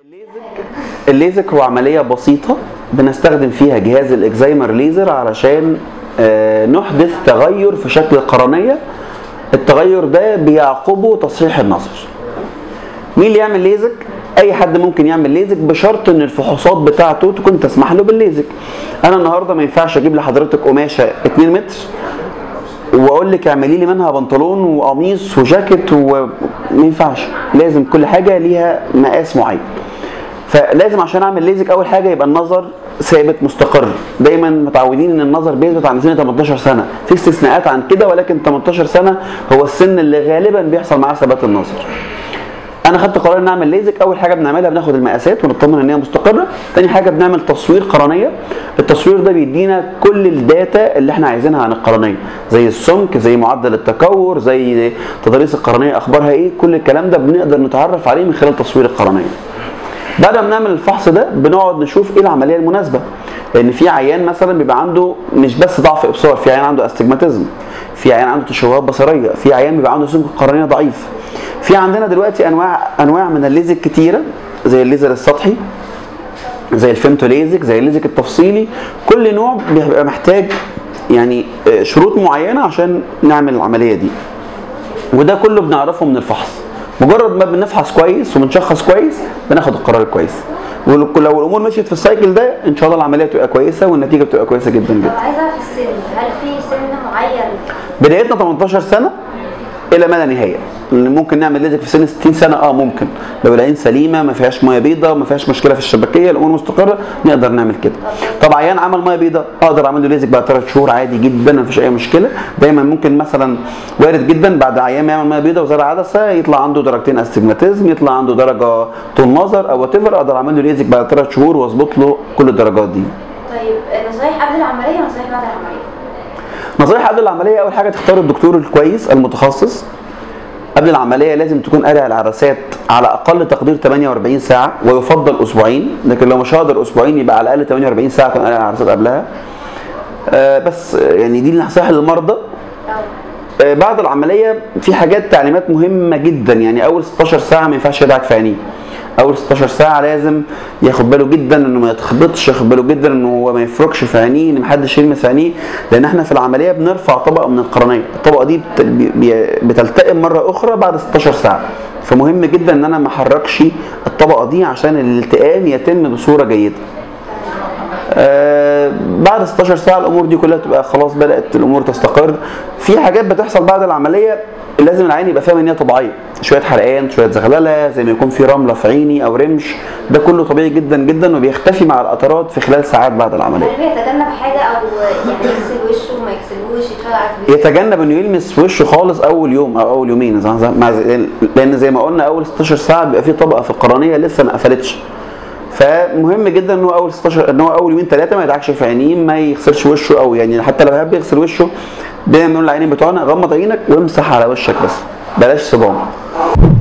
الليزك هو عملية بسيطة بنستخدم فيها جهاز الاكزايمر ليزر علشان نحدث تغير في شكل القرنية. التغير ده بيعقبه تصحيح النظر. مين اللي يعمل ليزك؟ اي حد ممكن يعمل ليزك بشرط ان الفحوصات بتاعته تكون تسمح له بالليزك. انا النهارده ما ينفعش اجيب لحضرتك قماشه 2 متر واقول لك اعملي لي منها بنطلون وقميص وجاكيت، وما ينفعش. لازم كل حاجه ليها مقاس معين. فلازم عشان اعمل ليزك اول حاجه يبقى النظر ثابت مستقر. دايما متعودين ان النظر بيثبت عند سن 18 سنه، في استثناءات عن كده، ولكن 18 سنه هو السن اللي غالبا بيحصل معاه ثبات النظر. انا خدت قرار ان اعمل ليزك. اول حاجه بنعملها بناخد المقاسات ونطمن ان هي مستقره. تاني حاجه بنعمل تصوير قرنيه. التصوير ده بيدينا كل الداتا اللي احنا عايزينها عن القرنيه، زي السمك، زي معدل التكور، زي تضاريس القرنيه اخبارها ايه. كل الكلام ده بنقدر نتعرف عليه من خلال تصوير القرنيه. بعد ما بنعمل الفحص ده بنقعد نشوف ايه العمليه المناسبه، لان في عيان مثلا بيبقى عنده مش بس ضعف ابصار، في عيان عنده استجماتيزم، في عيان عنده تشوهات بصريه، في عيان بيبقى عنده سمك القرنيه ضعيف. في عندنا دلوقتي انواع من الليزك كتيره، زي الليزر السطحي، زي الفيمتو ليزك، زي الليزك التفصيلي. كل نوع بيبقى محتاج يعني شروط معينه عشان نعمل العمليه دي، وده كله بنعرفه من الفحص. مجرد ما بنفحص كويس وبنشخص كويس بناخد القرار الكويس. ولو الامور مشيت في السايكل ده ان شاء الله العمليه تبقى كويسه والنتيجه بتبقى كويسه جدا جدا. عايزه اعرف السن، هل في سن معين؟ بدايتنا 18 سنه الى ما لا نهايه. ممكن نعمل ليزك في سن 60 سنه، ممكن لو العين سليمه ما فيهاش ميه بيضاء، ما فيهاش مشكله في الشبكيه، الامور مستقره، نقدر نعمل كده. طب عيان عمل ميه بيضاء اقدر اعمل له ليزك بعد 3 شهور عادي جدا، ما فيش اي مشكله. دايما ممكن مثلا وارد جدا بعد عيان ما يعمل ميه بيضاء وزرع عدسه يطلع عنده درجتين استجماتيزم، يطلع عنده درجه طول نظر او وات ايفر، اقدر اعمل له ليزك بعد 3 شهور واظبط له كل الدرجات دي. طيب نصايح قبل العمليه ونصايح بعد العمليه؟ نصايح قبل العمليه، اول حاجه تختار الدكتور الكويس المتخصص. قبل العمليه لازم تكون قاري على العدسات على اقل تقدير 48 ساعه، ويفضل اسبوعين، لكن لو مش هقدر اسبوعين يبقى على الاقل 48 ساعه اكون قاري على العدسات قبلها. بس يعني دي النصائح للمرضى. بعد العمليه في حاجات تعليمات مهمه جدا. يعني اول 16 ساعه ما ينفعش يدعك في عينيه. اول 16 ساعه لازم ياخد باله جدا انه ما يتخبطش، ياخد باله جدا انه هو ما يفركش في عينيه، ان محدش يلمس عينيه، لان احنا في العمليه بنرفع طبقه من القرنيه. الطبقه دي بتلتئم مره اخرى بعد 16 ساعه، فمهم جدا ان انا ما احركش الطبقه دي عشان الالتئام يتم بصوره جيده. بعد 16 ساعه الامور دي كلها تبقى خلاص بدات الامور تستقر. في حاجات بتحصل بعد العمليه لازم العين يبقى فاهم ان هي طبيعيه، شويه حرقان، شويه زغلله، زي ما يكون في رمله في عيني او رمش، ده كله طبيعي جدا جدا وبيختفي مع القطرات في خلال ساعات بعد العمليه. هل بيتجنب حاجه او يعني يغسل وشه وما يغسلوش، يتفرج على التلفزيون؟ يتجنب انه يلمس وشه خالص اول يوم او اول يومين، لان زي ما قلنا اول 16 ساعه بيبقى في طبقه في القرنيه لسه ما قفلتش. فمهم جدا ان هو اول يومين 3 ما يدعكش في عينيه، ما يغسلش وشه، او يعني حتى لو حابب يغسل وشه دايما بنقول للعينين بتوعنا غمض عينك وامسح على وشك بس، بلاش صباع.